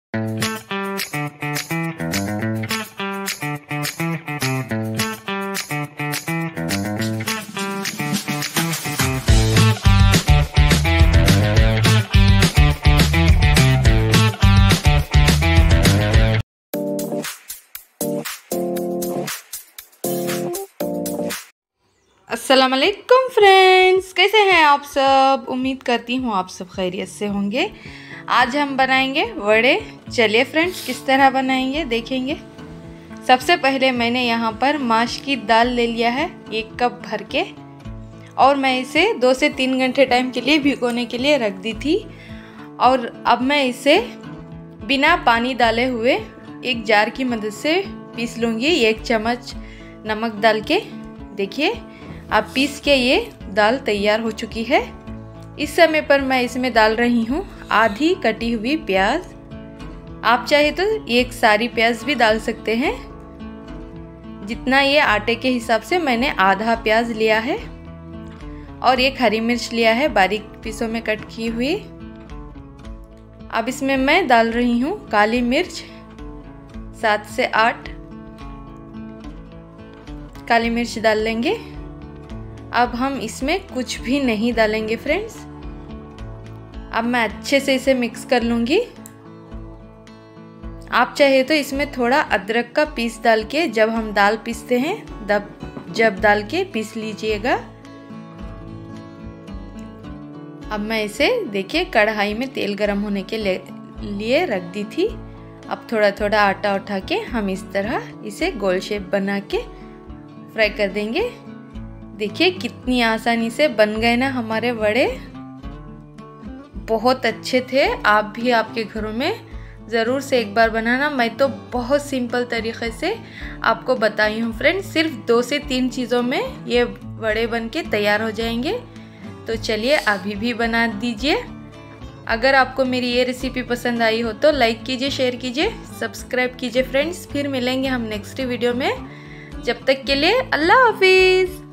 अस्सलाम वालेकुम फ्रेंड्स, कैसे हैं आप सब। उम्मीद करती हूँ आप सब खैरियत से होंगे। आज हम बनाएंगे वड़े। चलिए फ्रेंड्स, किस तरह बनाएंगे देखेंगे। सबसे पहले मैंने यहाँ पर माश की दाल ले लिया है 1 कप भर के, और मैं इसे 2 से 3 घंटे टाइम के लिए भिगोने के लिए रख दी थी। और अब मैं इसे बिना पानी डाले हुए एक जार की मदद से पीस लूँगी। 1 चम्मच नमक डाल के देखिए अब पीस के ये दाल तैयार हो चुकी है। इस समय पर मैं इसमें डाल रही हूँ आधी कटी हुई प्याज। आप चाहे तो एक सारी प्याज भी डाल सकते हैं। जितना ये आटे के हिसाब से मैंने आधा प्याज लिया है, और एक हरी मिर्च लिया है बारीक पीसों में कट की हुई। अब इसमें मैं डाल रही हूँ काली मिर्च 7 से 8 काली मिर्च डाल लेंगे। अब हम इसमें कुछ भी नहीं डालेंगे फ्रेंड्स। अब मैं अच्छे से इसे मिक्स कर लूँगी। आप चाहे तो इसमें थोड़ा अदरक का पीस डाल के जब हम दाल पीसते हैं जब डाल के पीस लीजिएगा। अब मैं इसे देखिए कढ़ाई में तेल गरम होने के लिए रख दी थी। अब थोड़ा थोड़ा आटा उठा के हम इस तरह इसे गोल शेप बना के फ्राई कर देंगे। देखिए कितनी आसानी से बन गए ना हमारे वड़े। बहुत अच्छे थे। आप भी आपके घरों में ज़रूर से एक बार बनाना। मैं तो बहुत सिंपल तरीक़े से आपको बताई हूँ फ्रेंड्स। सिर्फ 2 से 3 चीज़ों में ये वड़े बन के तैयार हो जाएंगे। तो चलिए अभी भी बना दीजिए। अगर आपको मेरी ये रेसिपी पसंद आई हो तो लाइक कीजिए, शेयर कीजिए, सब्सक्राइब कीजिए फ्रेंड्स। फिर मिलेंगे हम नेक्स्ट वीडियो में। जब तक के लिए अल्लाह हाफिज़।